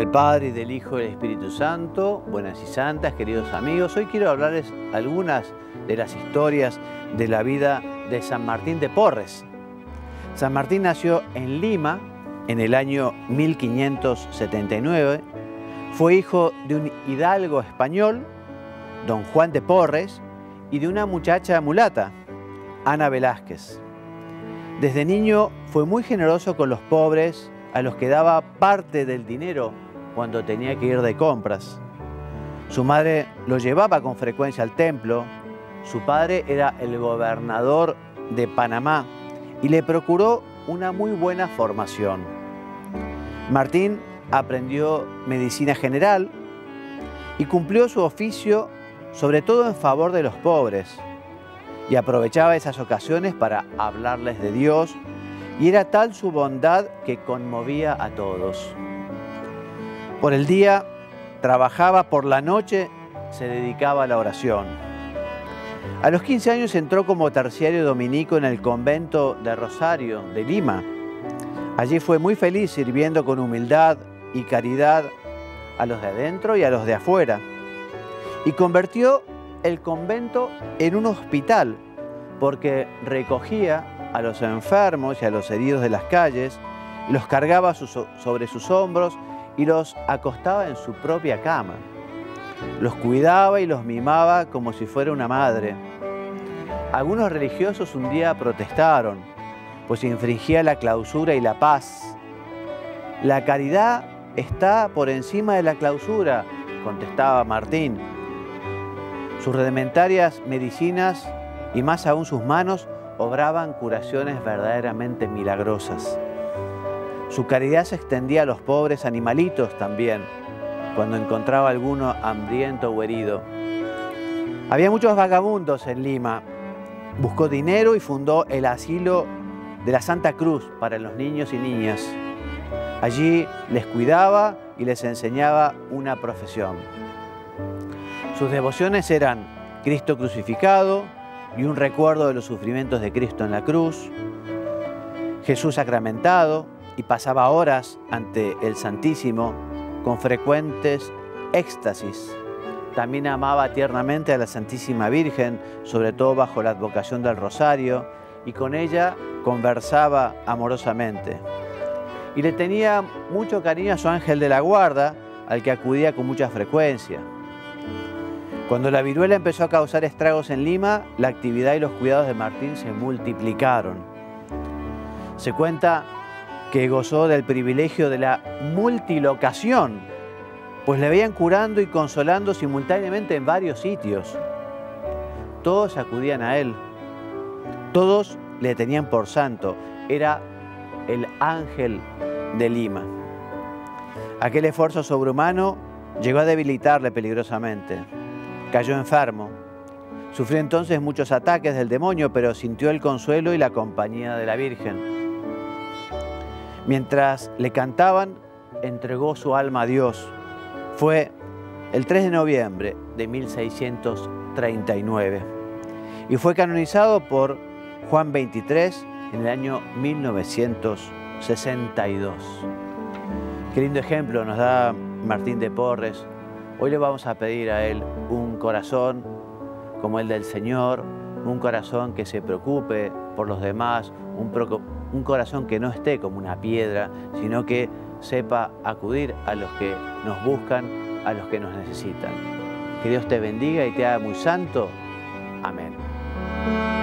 Del Padre, y del Hijo, y del Espíritu Santo. Buenas y santas, queridos amigos. Hoy quiero hablarles algunas de las historias de la vida de San Martín de Porres. San Martín nació en Lima en el año 1579. Fue hijo de un hidalgo español, don Juan de Porres, y de una muchacha mulata, Ana Velázquez. Desde niño fue muy generoso con los pobres, a los que daba parte del dinero cuando tenía que ir de compras. Su madre lo llevaba con frecuencia al templo. Su padre era el gobernador de Panamá y le procuró una muy buena formación. Martín aprendió medicina general y cumplió su oficio sobre todo en favor de los pobres, y aprovechaba esas ocasiones para hablarles de Dios, y era tal su bondad que conmovía a todos. Por el día trabajaba, por la noche se dedicaba a la oración. A los 15 años entró como terciario dominico en el convento de Rosario de Lima. Allí fue muy feliz sirviendo con humildad y caridad a los de adentro y a los de afuera. Y convirtió el convento en un hospital, porque recogía a los enfermos y a los heridos de las calles, los cargaba sobre sus hombros y los acostaba en su propia cama. Los cuidaba y los mimaba como si fuera una madre. Algunos religiosos un día protestaron, pues infringía la clausura y la paz. La caridad está por encima de la clausura, contestaba Martín. Sus rudimentarias medicinas, y más aún sus manos, obraban curaciones verdaderamente milagrosas. Su caridad se extendía a los pobres animalitos también, cuando encontraba alguno hambriento o herido. Había muchos vagabundos en Lima. Buscó dinero y fundó el asilo de la Santa Cruz para los niños y niñas. Allí les cuidaba y les enseñaba una profesión. Sus devociones eran Cristo crucificado y un recuerdo de los sufrimientos de Cristo en la cruz, Jesús sacramentado, y pasaba horas ante el Santísimo con frecuentes éxtasis. También amaba tiernamente a la Santísima Virgen, sobre todo bajo la advocación del Rosario, y con ella conversaba amorosamente. Y le tenía mucho cariño a su ángel de la guarda, al que acudía con mucha frecuencia. Cuando la viruela empezó a causar estragos en Lima, la actividad y los cuidados de Martín se multiplicaron. Se cuenta que gozó del privilegio de la multilocación, pues le veían curando y consolando simultáneamente en varios sitios. Todos acudían a él, todos le tenían por santo, era el ángel de Lima. Aquel esfuerzo sobrehumano llegó a debilitarle peligrosamente. Cayó enfermo. Sufrió entonces muchos ataques del demonio, pero sintió el consuelo y la compañía de la Virgen. Mientras le cantaban, entregó su alma a Dios. Fue el 3 de noviembre de 1639 y fue canonizado por Juan XXIII en el año 1962. Qué lindo ejemplo nos da Martín de Porres. Hoy le vamos a pedir a él un corazón como el del Señor, un corazón que se preocupe por los demás, un corazón que no esté como una piedra, sino que sepa acudir a los que nos buscan, a los que nos necesitan. Que Dios te bendiga y te haga muy santo. Amén.